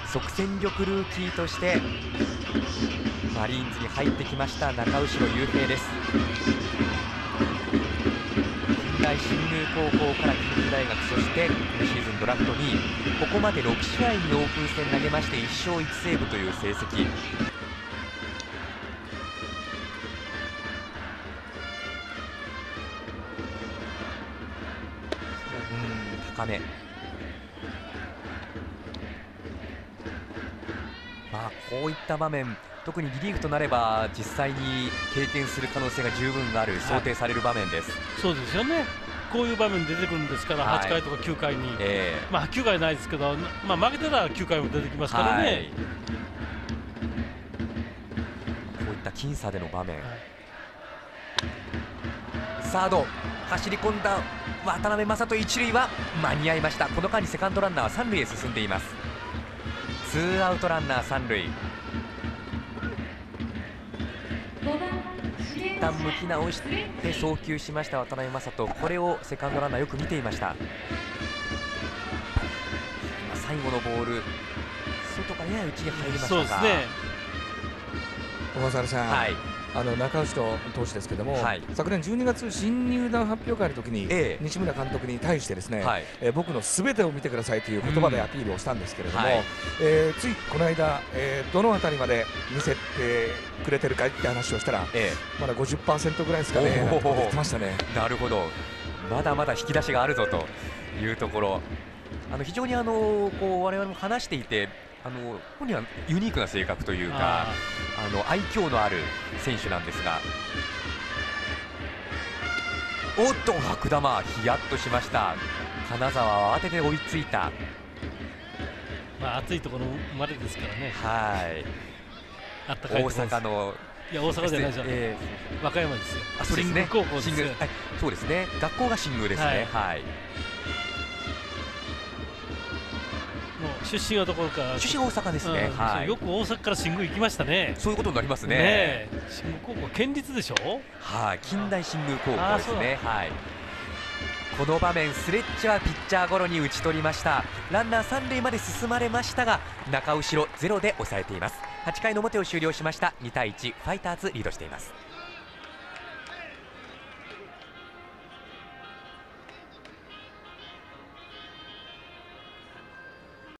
即戦力ルーキーとしてマリーンズに入ってきました中後雄平です。近代新宮高校から近畿大学、そして今シーズンドラフト2位、ここまで6試合にオープン戦投げまして1勝1セーブという成績。高め、こういった場面、特にリリーフとなれば実際に経験する可能性が十分ある、想定される場面です。 そうですよね。こういう場面出てくるんですから、8回とか9回に、9回ないですけど、負けたら9回も出てきますからね。 こういった僅差での場面、サード走り込んだ渡辺正人、一塁は間に合いました。この間にセカンドランナーは三塁へ進んでいます。ツーアウトランナー三塁。一旦向き直して送球しました渡辺正人、これをセカンドランナーよく見ていました。最後のボール、外からやや内に入りましたが、 そうですね。 小笠原さん、中内投手ですけども、昨年12月新入団発表会の時に、西村監督に対してですね、僕のすべてを見てくださいという言葉でアピールをしたんですけれども、ついこの間、どのあたりまで見せてくれてるかって話をしたら、まだ 50% ぐらいですかね、なんてこと言ってましたね。 なるほど、まだまだ引き出しがあるぞというところ、非常にこう我々も話していて、本人はユニークな性格というか、愛嬌のある選手なんですが、おっと白玉、ヒヤッとしました。金沢は慌てて追いついた。 暑いところ生まれですからね。 大阪の、 いや大阪じゃないじゃん、和歌山ですよ。 そうですね、 高校ですよ。 そうですね、学校が新宮ですね。 出身はどころか、 出身大阪ですね。 よく大阪から新宮行きましたね。 そういうことになりますね。 新宮高校県立でしょ。 近代新宮高校ですね。この場面、スレッチはピッチャーゴロに打ち取りました。ランナー三塁まで進まれましたが、中後ろゼロで抑えています。8回の表を終了しました。2対1、ファイターズリードしています。